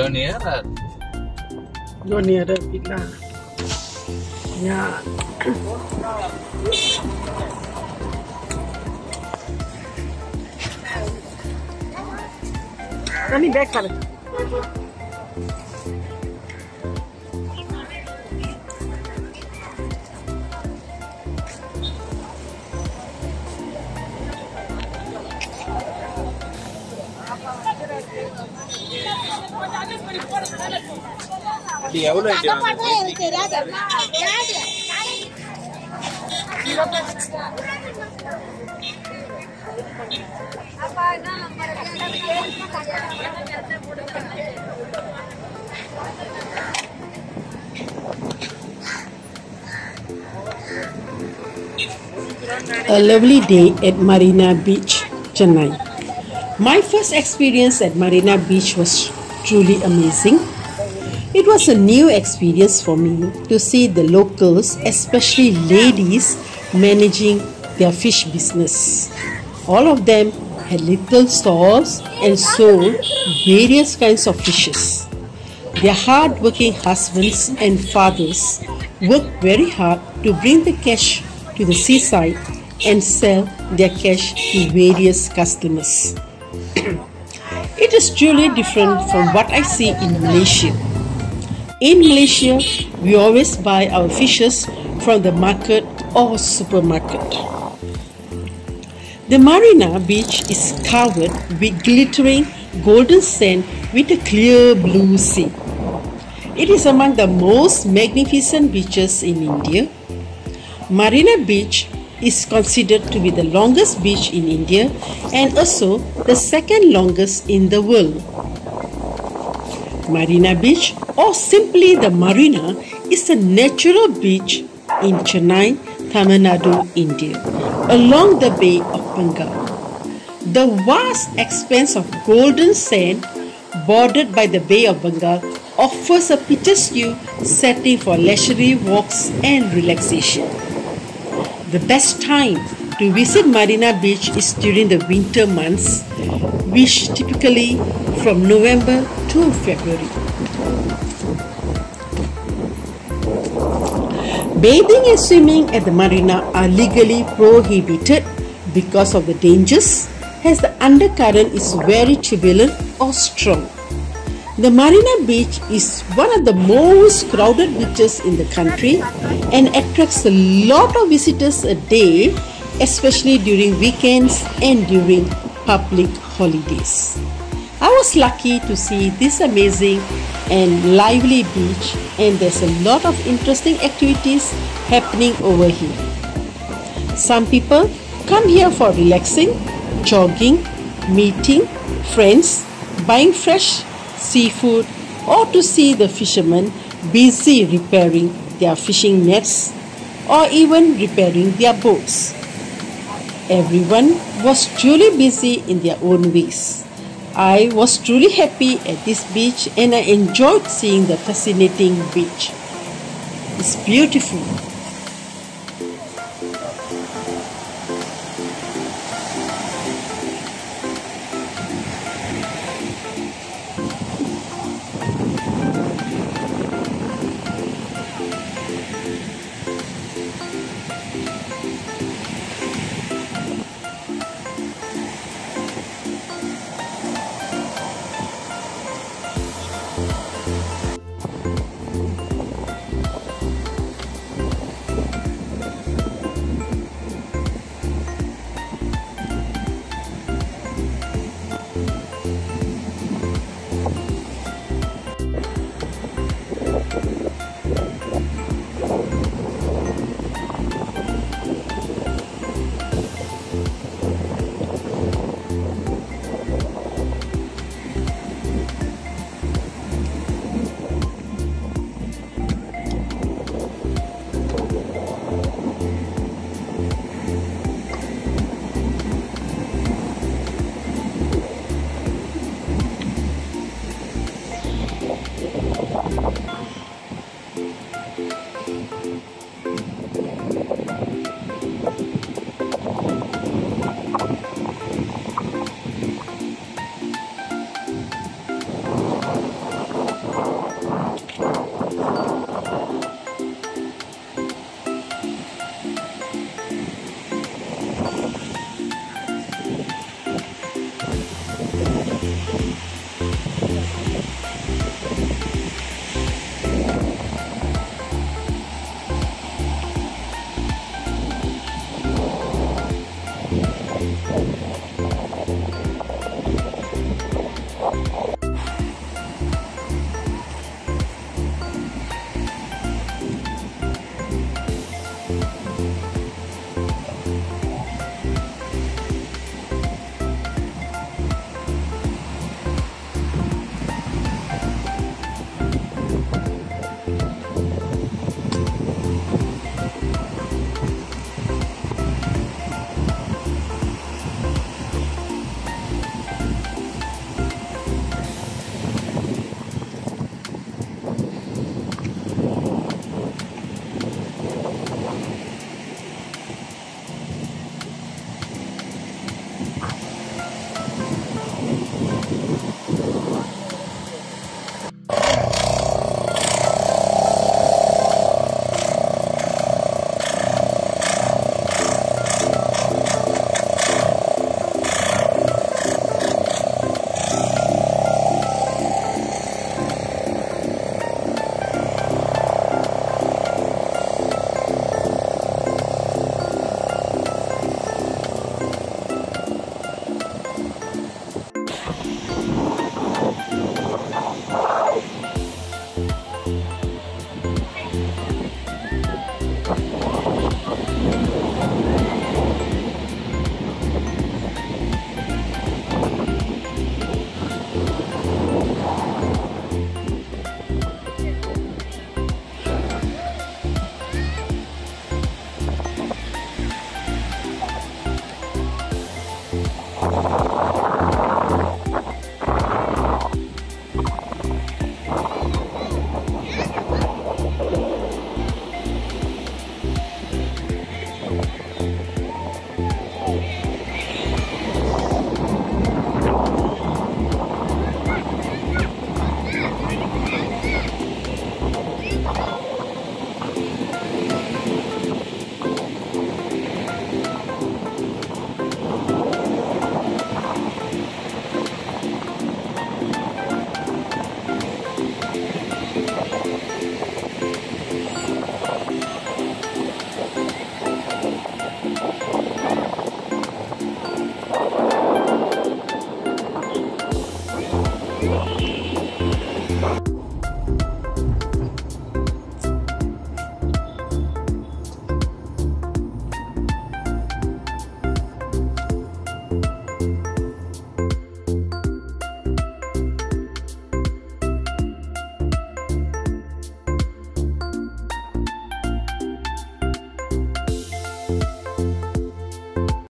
go nearer. Go nearer, Pila. Yeah. Let me back for it. A lovely day at Marina Beach, Chennai. My first experience at Marina Beach was truly amazing. It was a new experience for me to see the locals, especially ladies, managing their fish business. All of them had little stalls and sold various kinds of fishes. Their hard-working husbands and fathers worked very hard to bring the catch to the seaside and sell their catch to various customers. It is truly different from what I see in Malaysia. In Malaysia, we always buy our fishes from the market or supermarket. The Marina Beach is covered with glittering golden sand with a clear blue sea. It is among the most magnificent beaches in India. Marina Beach is considered to be the longest beach in India and also the second longest in the world. Marina Beach, or simply the Marina, is a natural beach in Chennai, Tamil Nadu, India, along the Bay of Bengal. The vast expanse of golden sand bordered by the Bay of Bengal offers a picturesque setting for leisurely walks and relaxation. The best time to visit Marina Beach is during the winter months, which typically from November to February. Bathing and swimming at the marina are legally prohibited because of the dangers, as the undercurrent is very turbulent or strong. The Marina Beach is one of the most crowded beaches in the country and attracts a lot of visitors a day, especially during weekends and during public holidays. I was lucky to see this amazing and lively beach, and there's a lot of interesting activities happening over here. Some people come here for relaxing, jogging, meeting friends, buying fresh seafood, or to see the fishermen busy repairing their fishing nets or even repairing their boats. Everyone was truly busy in their own ways. I was truly happy at this beach and I enjoyed seeing the fascinating beach. It's beautiful.